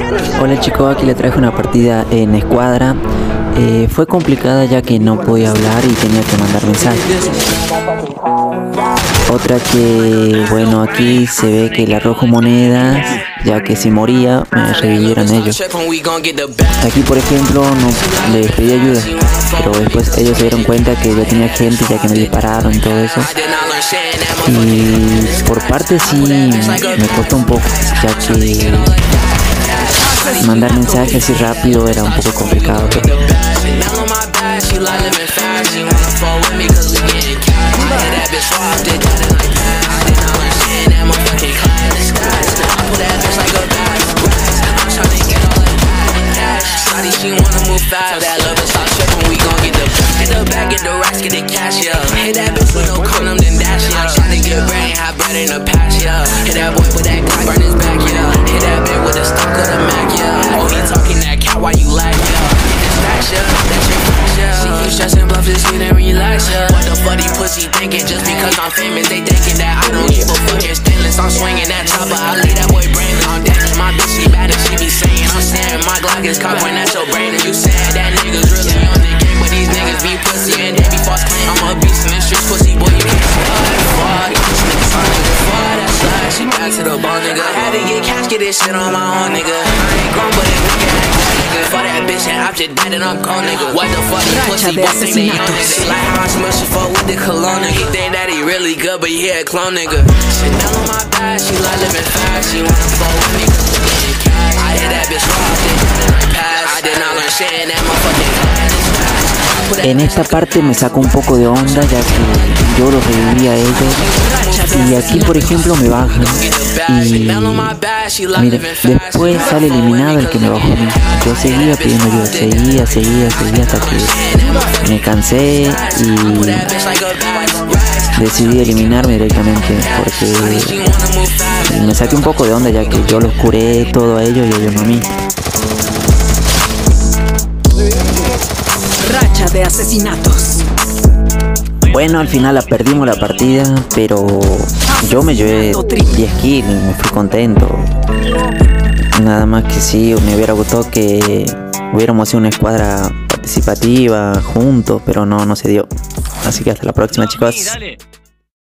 Hola chicos, aquí les traje una partida en escuadra. Fue complicada ya que no podía hablar y tenía que mandar mensajes. Otra que, bueno, aquí se ve que le arrojo monedas, ya que si moría me revivieron ellos. Aquí por ejemplo no les pedí ayuda, pero después ellos se dieron cuenta que yo tenía gente ya que me dispararon y todo eso. Y por parte sí me costó un poco, ya que mandar mensajes así rápido era un poco complicado, pero... Just because I'm famous, they thinking that I don't give a fuck. It's stainless, I'm swinging that chopper. I leave that boy brainless. I'm damaged, my bitch, she bad and she be saying I'm saying my Glock is cocked when that's your brain. And you said that niggas really on the game, but these niggas be pussy and they be false claim. I'm a beast in the streets, pussy boy, you can't fuck. Niggas on nigga, fuck that slut. She back to the ball, nigga. I had to get cash, get this shit on my own, nigga. I ain't grown, but if we can act that nigga. Fuck that bitch and after that, and I'm cold, nigga. What the fuck, you pussy boy, think they young nigga. Like how I smell she fuck with the cologne, nigga. He think that he really good, but he a clone, nigga. Chanel on my back, she like living fast. She wanna fuck with me, cause we getting cash. I hit that bitch raw, then pass. I did not learn shit in that motherfucking class. En esta parte me sacó un poco de onda ya que yo los reviví a ellos. Y aquí por ejemplo me bajan. Y miren, después sale eliminado el que me bajó a mí. Yo seguía pidiendo ayuda, seguía hasta que me cansé y decidí eliminarme directamente porque me saqué un poco de onda ya que yo los curé todo a ellos y ellos no a mí. Racha de asesinatos. Bueno, al final la perdimos la partida, pero yo me llevé 10 kills y me fui contento. Nada más que sí, me hubiera gustado que hubiéramos sido una escuadra participativa juntos, pero no se dio. Así que hasta la próxima, chicos.